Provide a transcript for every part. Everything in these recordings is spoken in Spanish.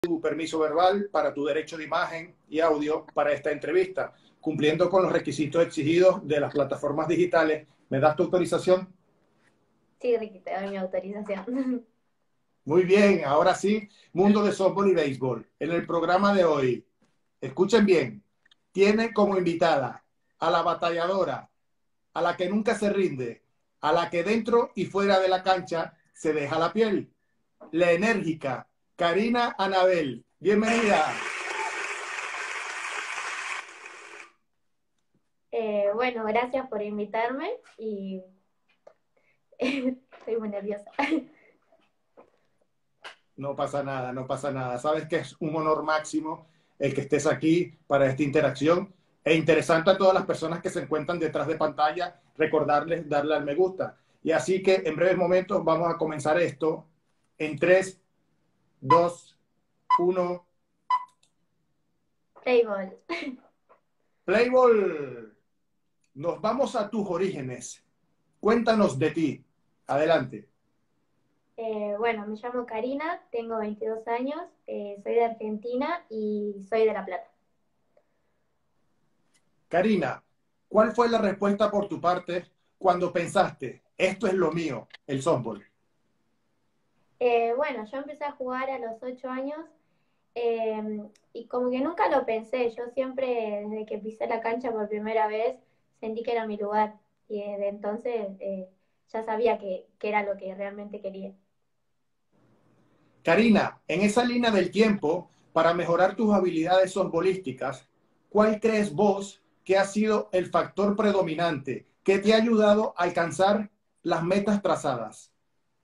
tu permiso verbal para tu derecho de imagen y audio para esta entrevista, cumpliendo con los requisitos exigidos de las plataformas digitales. ¿Me das tu autorización? Sí, Ricky, te doy mi autorización. Muy bien, ahora sí, mundo de softball y béisbol. En el programa de hoy, escuchen bien, tiene como invitada a la batalladora, a la que nunca se rinde, a la que dentro y fuera de la cancha se deja la piel, la enérgica Karina Anabel. Bienvenida. Bueno, gracias por invitarme y estoy muy nerviosa. No pasa nada, no pasa nada. Sabes que es un honor máximo el que estés aquí para esta interacción. E interesante a todas las personas que se encuentran detrás de pantalla, recordarles darle al me gusta. Y así que en breves momentos vamos a comenzar esto en 3, 2, 1. Playboy. Playball, nos vamos a tus orígenes. Cuéntanos de ti. Adelante. Bueno, me llamo Karina, tengo 22 años, soy de Argentina y soy de La Plata. Karina, ¿cuál fue la respuesta por tu parte cuando pensaste, esto es lo mío, el softball? Bueno, yo empecé a jugar a los 8 años y como que nunca lo pensé, yo siempre desde que pisé la cancha por primera vez sentí que era mi lugar y desde entonces ya sabía que era lo que realmente quería. Karina, en esa línea del tiempo, para mejorar tus habilidades softbolísticas, ¿cuál crees vos que ha sido el factor predominante que te ha ayudado a alcanzar las metas trazadas?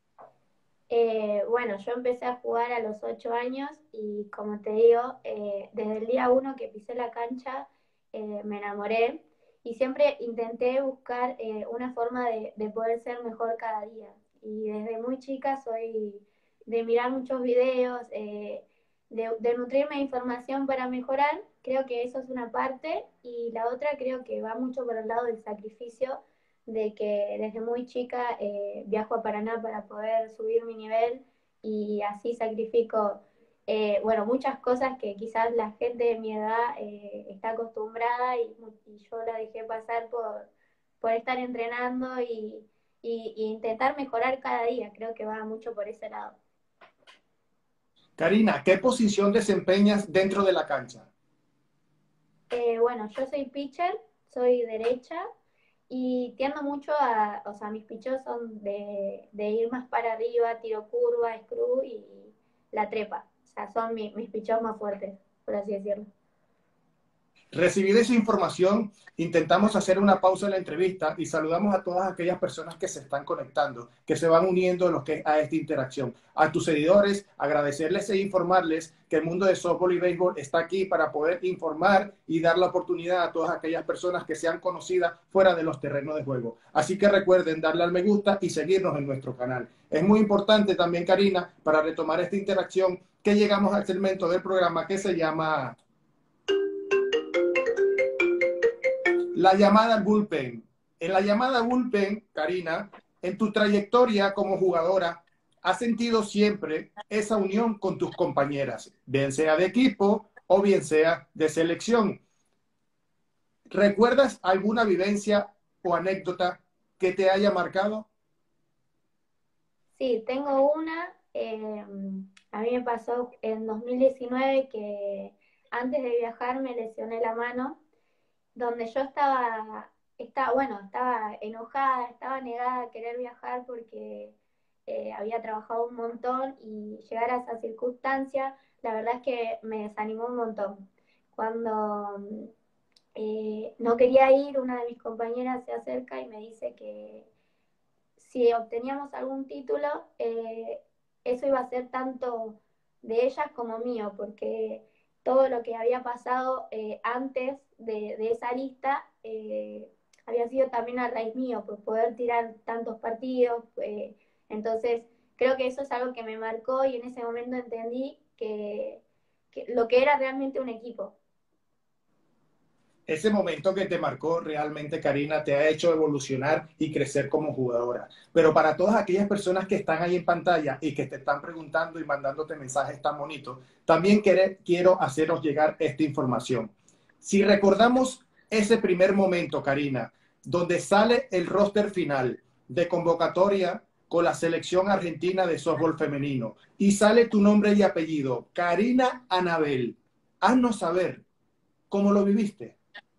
Bueno, yo empecé a jugar a los 8 años y como te digo, desde el día uno que pisé la cancha me enamoré y siempre intenté buscar una forma de poder ser mejor cada día. Y desde muy chica soy de mirar muchos videos, de nutrirme de información para mejorar. Creo que eso es una parte y la otra creo que va mucho por el lado del sacrificio de que desde muy chica viajo a Paraná para poder subir mi nivel y así sacrifico, bueno, muchas cosas que quizás la gente de mi edad está acostumbrada y yo la dejé pasar por estar entrenando y intentar mejorar cada día. Creo que va mucho por ese lado. Karina, ¿qué posición desempeñas dentro de la cancha? Bueno, yo soy pitcher, soy derecha y tiendo mucho o sea, mis picheos son de ir más para arriba, tiro curva, screw y la trepa. O sea, son mis picheos más fuertes, por así decirlo. Recibida esa información, intentamos hacer una pausa en la entrevista y saludamos a todas aquellas personas que se están conectando, que se van uniendo a esta interacción. A tus seguidores, agradecerles e informarles que el mundo de softball y béisbol está aquí para poder informar y dar la oportunidad a todas aquellas personas que sean conocidas fuera de los terrenos de juego. Así que recuerden darle al me gusta y seguirnos en nuestro canal. Es muy importante también, Karina, para retomar esta interacción, que llegamos al segmento del programa que se llama la llamada al bullpen. En la llamada bullpen, Karina, en tu trayectoria como jugadora, has sentido siempre esa unión con tus compañeras, bien sea de equipo o bien sea de selección. ¿Recuerdas alguna vivencia o anécdota que te haya marcado? Sí, tengo una. A mí me pasó en 2019 que antes de viajar me lesioné la mano donde yo bueno, estaba enojada, estaba negada a querer viajar porque había trabajado un montón y llegar a esa circunstancia, la verdad es que me desanimó un montón. Cuando no quería ir, una de mis compañeras se acerca y me dice que si obteníamos algún título, eso iba a ser tanto de ellas como mío, porque todo lo que había pasado antes de esa lista había sido también a raíz mío, por poder tirar tantos partidos. Entonces, creo que eso es algo que me marcó y en ese momento entendí que lo que era realmente un equipo. ese momento que te marcó realmente, Karina, te ha hecho evolucionar y crecer como jugadora. Pero para todas aquellas personas que están ahí en pantalla y que te están preguntando y mandándote mensajes tan bonitos, también quiero haceros llegar esta información. Si recordamos ese primer momento, Karina, donde sale el roster final de convocatoria con la selección argentina de softball femenino y sale tu nombre y apellido, Karina Anabel, haznos saber cómo lo viviste.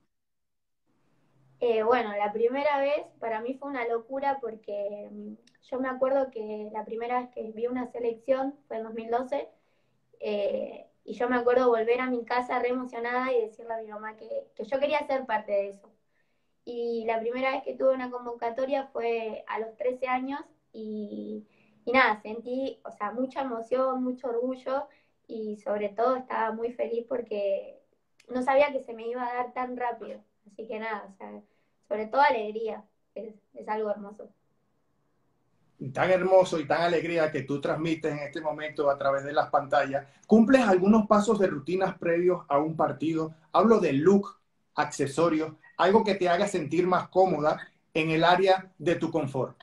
Bueno, la primera vez para mí fue una locura porque yo me acuerdo que la primera vez que vi una selección fue en 2012 y yo me acuerdo volver a mi casa re emocionada y decirle a mi mamá que yo quería ser parte de eso. Y la primera vez que tuve una convocatoria fue a los 13 años y nada, sentí, o sea, mucha emoción, mucho orgullo y sobre todo estaba muy feliz porque no sabía que se me iba a dar tan rápido. Así que nada, o sea, sobre todo alegría, es algo hermoso. Tan hermoso y tan alegría que tú transmites en este momento a través de las pantallas, ¿cumples algunos pasos de rutinas previos a un partido? Hablo de look, accesorios, algo que te haga sentir más cómoda en el área de tu confort.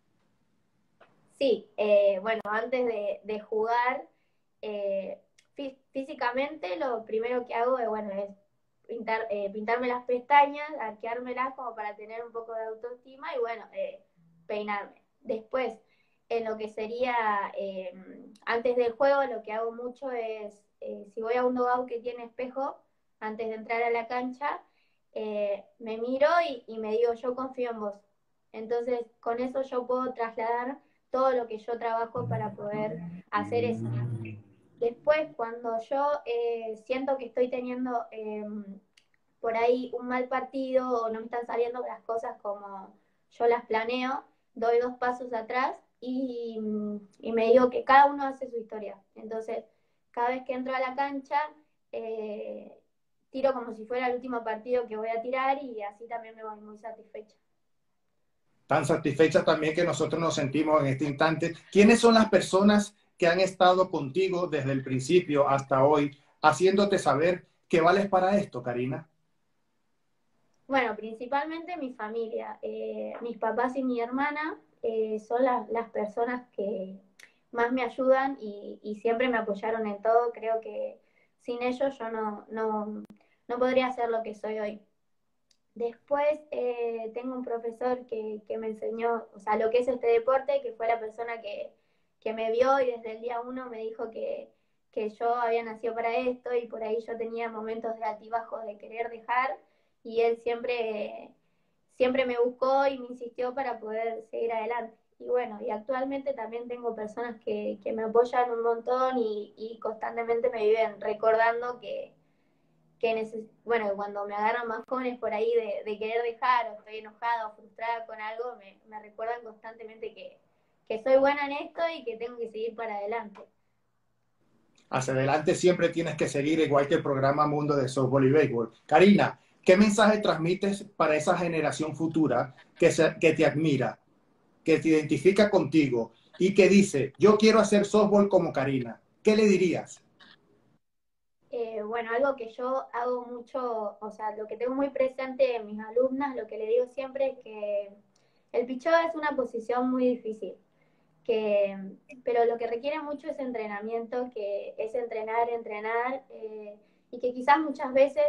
Sí, bueno, antes de jugar, eh, físicamente lo primero que hago bueno, es pintarme las pestañas, arqueármelas como para tener un poco de autoestima y bueno, peinarme. Después, en lo que sería antes del juego, lo que hago mucho es, si voy a un dugout que tiene espejo, antes de entrar a la cancha, me miro y me digo, yo confío en vos. Entonces, con eso yo puedo trasladar todo lo que yo trabajo para poder hacer eso. Después, cuando yo siento que estoy teniendo por ahí un mal partido o no me están saliendo las cosas como yo las planeo, doy dos pasos atrás y me digo que cada uno hace su historia. Entonces, cada vez que entro a la cancha, eh, tiro como si fuera el último partido que voy a tirar y así también me voy muy satisfecha. Tan satisfecha también que nosotros nos sentimos en este instante. ¿Quiénes son las personas que han estado contigo desde el principio hasta hoy, haciéndote saber que vales para esto, Karina? Bueno, principalmente mi familia, mis papás y mi hermana son las personas que más me ayudan y siempre me apoyaron en todo. Creo que sin ellos yo no podría ser lo que soy hoy. Después tengo un profesor que me enseñó, o sea, lo que es este deporte, que fue la persona que me vio y desde el día uno me dijo que yo había nacido para esto y por ahí yo tenía momentos de altibajos de querer dejar y él siempre me buscó y me insistió para poder seguir adelante. Y bueno, y actualmente también tengo personas que me apoyan un montón y constantemente me viven recordando bueno, cuando me agarran más jóvenes por ahí de querer dejar o estoy enojada o frustrada con algo, me recuerdan constantemente que soy buena en esto y que tengo que seguir para adelante. Hacia adelante siempre tienes que seguir, igual que el programa Mundo de Softball y Béisbol. Karina, ¿qué mensaje transmites para esa generación futura que te admira, que te identifica contigo y que dice, yo quiero hacer softball como Karina? ¿Qué le dirías? Bueno, algo que yo hago mucho, o sea, lo que tengo muy presente en mis alumnas, lo que le digo siempre es que el picheo es una posición muy difícil, que, pero lo que requiere mucho es entrenamiento, que es entrenar, entrenar, y que quizás muchas veces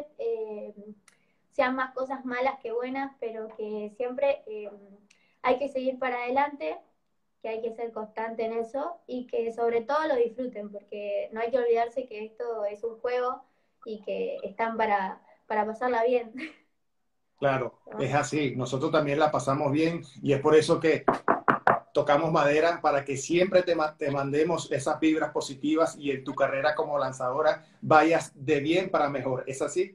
sean más cosas malas que buenas, pero que siempre hay que seguir para adelante, que hay que ser constante en eso y que sobre todo lo disfruten, porque no hay que olvidarse que esto es un juego y que están para pasarla bien. Claro, es así. Nosotros también la pasamos bien y es por eso que tocamos madera para que siempre te mandemos esas vibras positivas y en tu carrera como lanzadora vayas de bien para mejor. ¿Es así?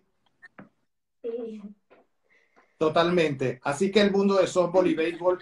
Sí. Totalmente. Así que el mundo de softball y béisbol.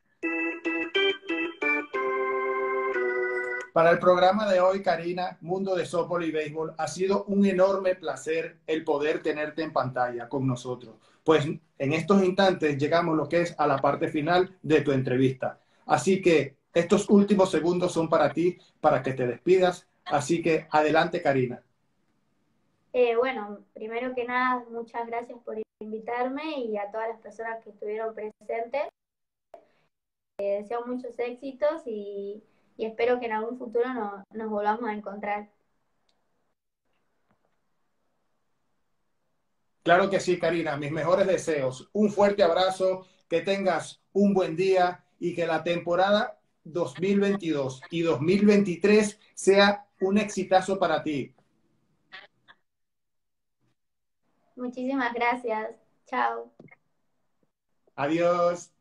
Para el programa de hoy, Karina, Mundo de Softball y Béisbol, ha sido un enorme placer el poder tenerte en pantalla con nosotros. Pues en estos instantes llegamos lo que es a la parte final de tu entrevista. Así que estos últimos segundos son para ti, para que te despidas. Así que adelante, Karina. Bueno, primero que nada, muchas gracias por invitarme y a todas las personas que estuvieron presentes. Deseo muchos éxitos y espero que en algún futuro nos volvamos a encontrar. Claro que sí, Karina, mis mejores deseos. Un fuerte abrazo, que tengas un buen día y que la temporada 2022 y 2023 sea un exitazo para ti. Muchísimas gracias. Chao. Adiós.